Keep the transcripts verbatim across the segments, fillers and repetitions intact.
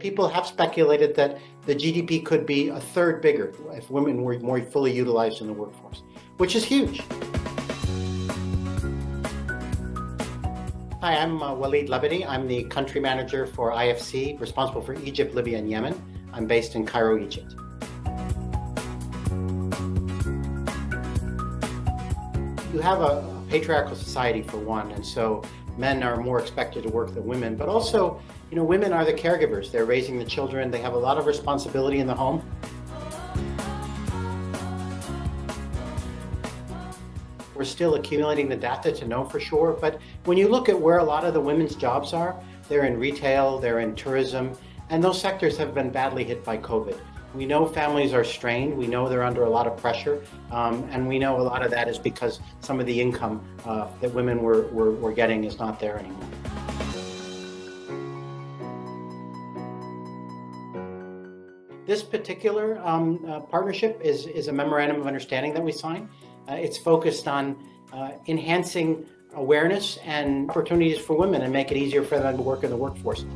People have speculated that the G D P could be a third bigger if women were more fully utilized in the workforce, which is huge. Hi, I'm uh, Walid Labadi. I'm the country manager for I F C, responsible for Egypt, Libya, and Yemen. I'm based in Cairo, Egypt. You have a, a patriarchal society, for one, and so men are more expected to work than women, but also, you know, women are the caregivers. They're raising the children. They have a lot of responsibility in the home. We're still accumulating the data to know for sure, but when you look at where a lot of the women's jobs are, they're in retail, they're in tourism, and those sectors have been badly hit by COVID. We know families are strained, we know they're under a lot of pressure, um, and we know a lot of that is because some of the income uh, that women were, were, were getting is not there anymore. This particular um, uh, partnership is, is a memorandum of understanding that we signed. Uh, it's focused on uh, enhancing awareness and opportunities for women and make it easier for them to work in the workforce.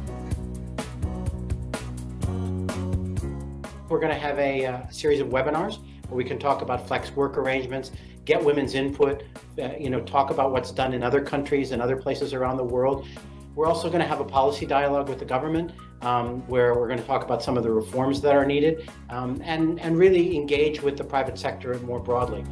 We're going to have a, uh, series of webinars where we can talk about flex work arrangements, get women's input, uh, you know, talk about what's done in other countries and other places around the world. We're also going to have a policy dialogue with the government um, where we're going to talk about some of the reforms that are needed um, and, and really engage with the private sector more broadly.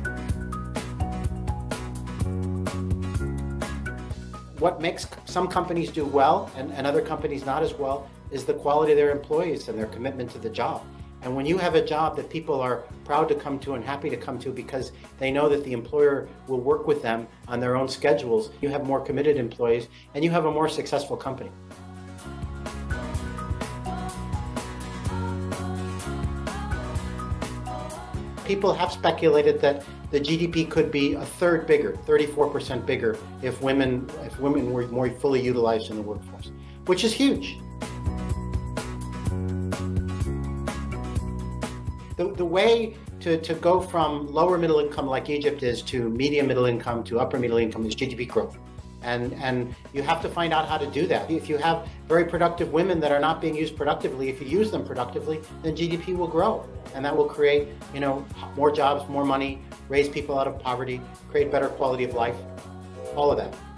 What makes some companies do well and, and other companies not as well is the quality of their employees and their commitment to the job. And when you have a job that people are proud to come to and happy to come to because they know that the employer will work with them on their own schedules, you have more committed employees and you have a more successful company. People have speculated that the G D P could be a third bigger, thirty-four percent bigger, if women, if women were more fully utilized in the workforce, which is huge. The, the way to, to go from lower middle income like Egypt is to medium middle income to upper middle income is G D P growth. And, and you have to find out how to do that. If you have very productive women that are not being used productively, if you use them productively, then G D P will grow. And that will create, you know, more jobs, more money, raise people out of poverty, create better quality of life, all of that.